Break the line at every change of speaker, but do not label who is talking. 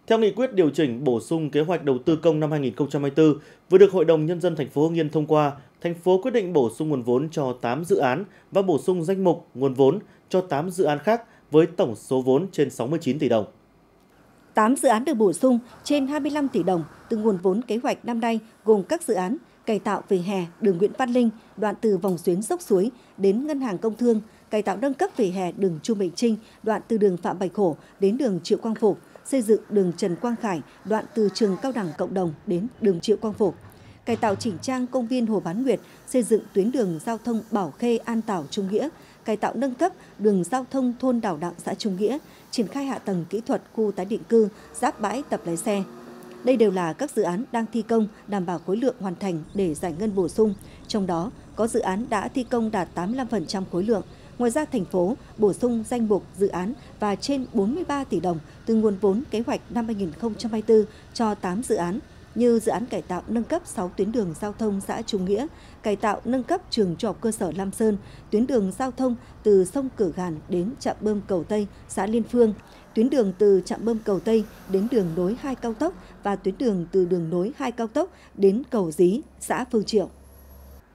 Theo nghị quyết điều chỉnh bổ sung kế hoạch đầu tư công năm 2024 vừa được Hội đồng Nhân dân thành phố Hưng Yên thông qua, thành phố quyết định bổ sung nguồn vốn cho 8 dự án và bổ sung danh mục nguồn vốn cho 8 dự án khác với tổng số vốn trên 69 tỷ đồng.
8 dự án được bổ sung trên 25 tỷ đồng từ nguồn vốn kế hoạch năm nay gồm các dự án cải tạo vỉa hè đường Nguyễn Văn Linh, đoạn từ vòng xuyến dốc suối đến Ngân hàng Công thương, cải tạo nâng cấp vỉa hè đường Chu Bình Trinh, đoạn từ đường Phạm Bạch Hổ đến đường Triệu Quang Phục, xây dựng đường Trần Quang Khải, đoạn từ trường Cao đẳng Cộng đồng đến đường Triệu Quang Phục, cải tạo chỉnh trang công viên Hồ Bán Nguyệt, xây dựng tuyến đường giao thông Bảo Khê An Tảo Trung Nghĩa, cải tạo nâng cấp đường giao thông thôn Đảo Đặng xã Trung Nghĩa, triển khai hạ tầng kỹ thuật khu tái định cư, giáp bãi tập lái xe. Đây đều là các dự án đang thi công đảm bảo khối lượng hoàn thành để giải ngân bổ sung, trong đó có dự án đã thi công đạt 85% khối lượng. Ngoài ra, thành phố bổ sung danh mục dự án và trên 43 tỷ đồng từ nguồn vốn kế hoạch năm 2024 cho 8 dự án, như dự án cải tạo nâng cấp 6 tuyến đường giao thông xã Trung Nghĩa, cải tạo nâng cấp trường trung học cơ sở Lam Sơn, tuyến đường giao thông từ sông Cửa Gàn đến trạm bơm Cầu Tây, xã Liên Phương, tuyến đường từ trạm bơm Cầu Tây đến đường nối 2 cao tốc và tuyến đường từ đường nối 2 cao tốc đến cầu Dí, xã Phương Triệu.